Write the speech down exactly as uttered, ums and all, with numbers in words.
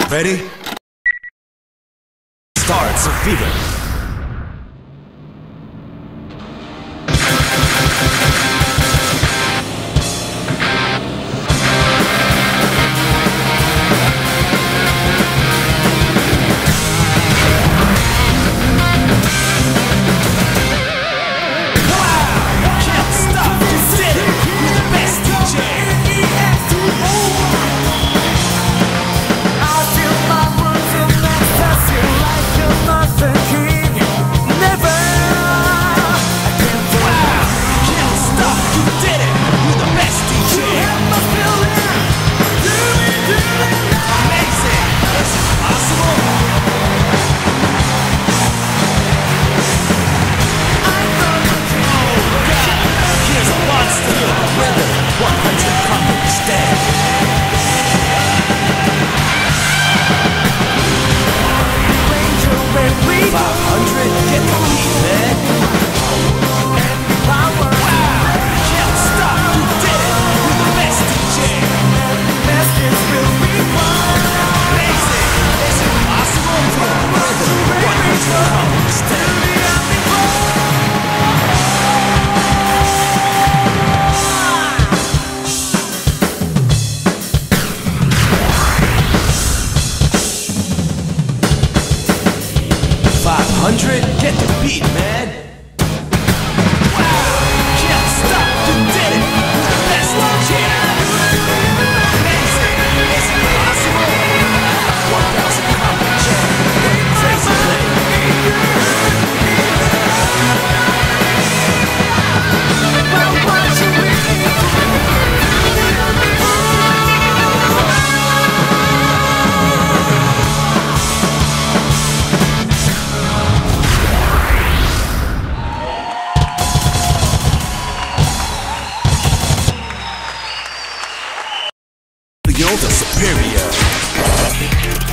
Ready? Start, so fever. five hundred, get the beat, man. Wow, can't stop, you did it. You're the best champ. Amazing, is it possible? one thousand combat champ, crazy play. Well, what you The Superior.